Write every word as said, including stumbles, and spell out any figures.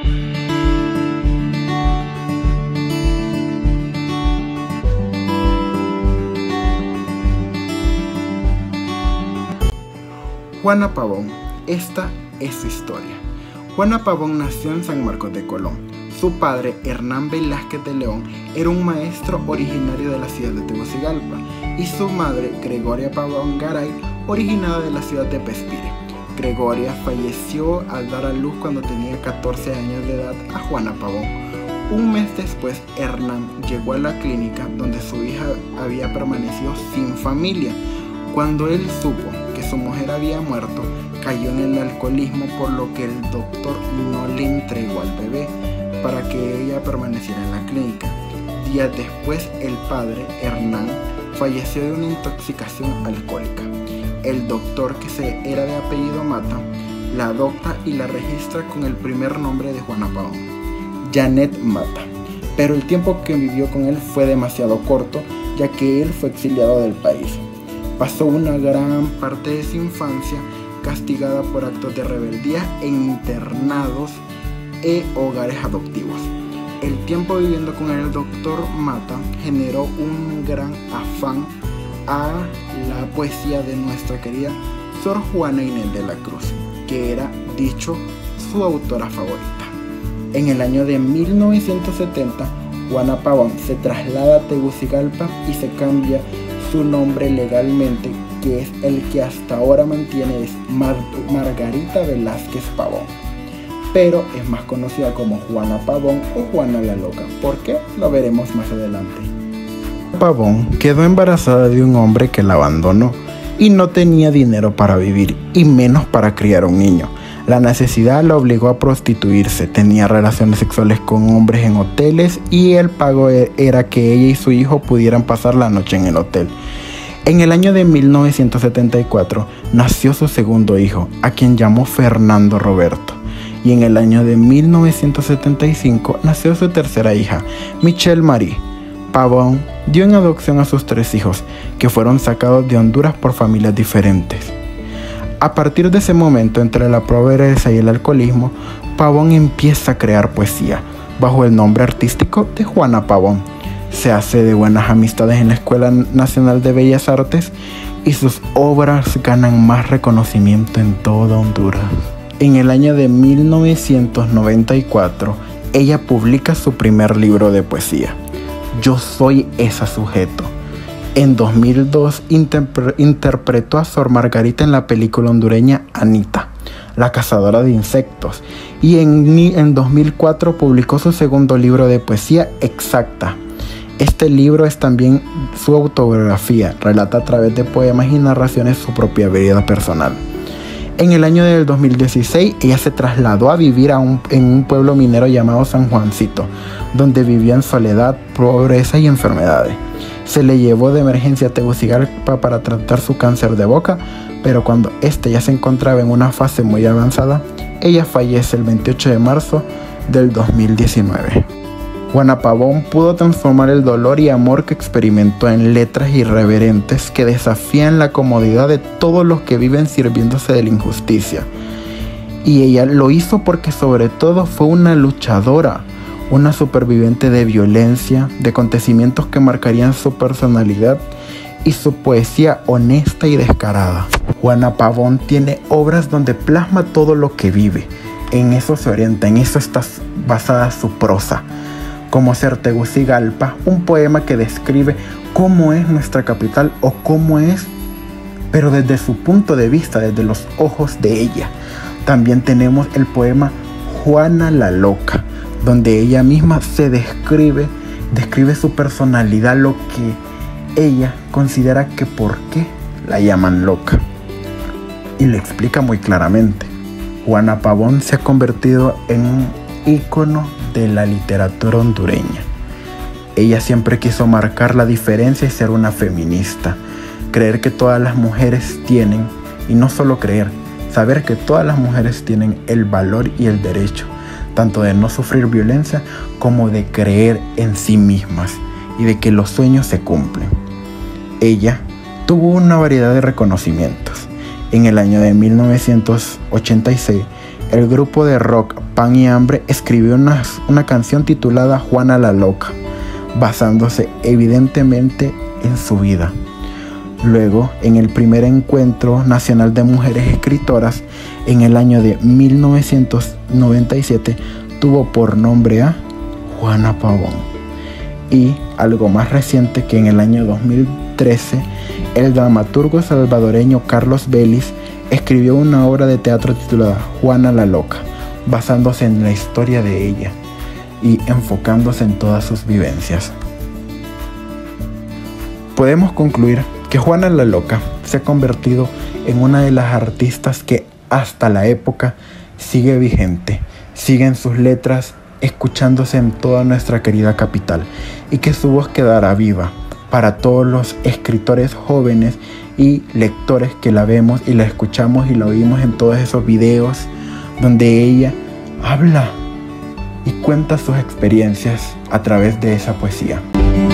Juana Pavón, esta es su historia. Juana Pavón nació en San Marcos de Colón. Su padre, Hernán Velázquez de León, era un maestro originario de la ciudad de Tegucigalpa, y su madre, Gregoria Pavón Garay, originada de la ciudad de Pespire. Gregoria falleció al dar a luz cuando tenía catorce años de edad a Juana Pavón. Un mes después, Hernán llegó a la clínica donde su hija había permanecido sin familia. Cuando él supo que su mujer había muerto, cayó en el alcoholismo, por lo que el doctor no le entregó al bebé para que ella permaneciera en la clínica. Días después, el padre, Hernán, falleció de una intoxicación alcohólica. El doctor, que se era de apellido Mata, la adopta y la registra con el primer nombre de Juana Pavón, Janet Mata. Pero el tiempo que vivió con él fue demasiado corto, ya que él fue exiliado del país. Pasó una gran parte de su infancia castigada por actos de rebeldía en internados e hogares adoptivos. El tiempo viviendo con el doctor Mata generó un gran afán a la poesía de nuestra querida Sor Juana Inés de la Cruz, que era, dicho, su autora favorita. En el año de mil novecientos setenta, Juana Pavón se traslada a Tegucigalpa y se cambia su nombre legalmente, que es el que hasta ahora mantiene, es Mar Margarita Velázquez Pavón, pero es más conocida como Juana Pavón o Juana la Loca. ¿Por qué? Lo veremos más adelante. Pavón quedó embarazada de un hombre que la abandonó y no tenía dinero para vivir y menos para criar un niño. La necesidad la obligó a prostituirse, tenía relaciones sexuales con hombres en hoteles y el pago era que ella y su hijo pudieran pasar la noche en el hotel. En el año de mil novecientos setenta y cuatro nació su segundo hijo, a quien llamó Fernando Roberto. Y en el año de mil novecientos setenta y cinco nació su tercera hija, Michelle Marie. Pavón dio en adopción a sus tres hijos, que fueron sacados de Honduras por familias diferentes. A partir de ese momento, entre la pobreza y el alcoholismo, Pavón empieza a crear poesía bajo el nombre artístico de Juana Pavón. Se hace de buenas amistades en la Escuela Nacional de Bellas Artes y sus obras ganan más reconocimiento en toda Honduras. En el año de mil novecientos noventa y cuatro, ella publica su primer libro de poesía, Yo soy ese sujeto. En dos mil dos interpre interpretó a Sor Margarita en la película hondureña Anita, la cazadora de insectos, y en, en dos mil cuatro publicó su segundo libro de poesía, Exacta. Este libro es también su autobiografía, relata a través de poemas y narraciones su propia vida personal. En el año del dos mil dieciséis, ella se trasladó a vivir a un, en un pueblo minero llamado San Juancito, donde vivía en soledad, pobreza y enfermedades. Se le llevó de emergencia a Tegucigalpa para tratar su cáncer de boca, pero cuando este ya se encontraba en una fase muy avanzada, ella fallece el veintiocho de marzo del dos mil diecinueve. Juana Pavón pudo transformar el dolor y amor que experimentó en letras irreverentes que desafían la comodidad de todos los que viven sirviéndose de la injusticia. Y ella lo hizo porque sobre todo fue una luchadora, una superviviente de violencia, de acontecimientos que marcarían su personalidad y su poesía honesta y descarada. Juana Pavón tiene obras donde plasma todo lo que vive. En eso se orienta, en eso está basada su prosa. Como Ser Tegucigalpa, un poema que describe cómo es nuestra capital o cómo es, pero desde su punto de vista, desde los ojos de ella. También tenemos el poema Juana la Loca, donde ella misma se describe, describe su personalidad, lo que ella considera que por qué la llaman loca. Y lo explica muy claramente. Juana Pavón se ha convertido en un ícono de la literatura hondureña. Ella siempre quiso marcar la diferencia y ser una feminista. Creer que todas las mujeres tienen, y no solo creer, saber que todas las mujeres tienen el valor y el derecho tanto de no sufrir violencia como de creer en sí mismas y de que los sueños se cumplen. Ella tuvo una variedad de reconocimientos. En el año de mil novecientos ochenta y seis el grupo de rock Pan y Hambre escribió una, una canción titulada Juana la Loca, basándose evidentemente en su vida. Luego, en el primer encuentro nacional de mujeres escritoras, en el año de mil novecientos noventa y siete, tuvo por nombre a Juana Pavón. Y algo más reciente, que en el año dos mil trece, el dramaturgo salvadoreño Carlos Vélez escribió una obra de teatro titulada Juana la Loca, basándose en la historia de ella y enfocándose en todas sus vivencias. Podemos concluir que Juana la Loca se ha convertido en una de las artistas que hasta la época sigue vigente, siguen sus letras escuchándose en toda nuestra querida capital, y que su voz quedará viva para todos los escritores jóvenes y lectores que la vemos y la escuchamos y la oímos en todos esos videos donde ella habla y cuenta sus experiencias a través de esa poesía.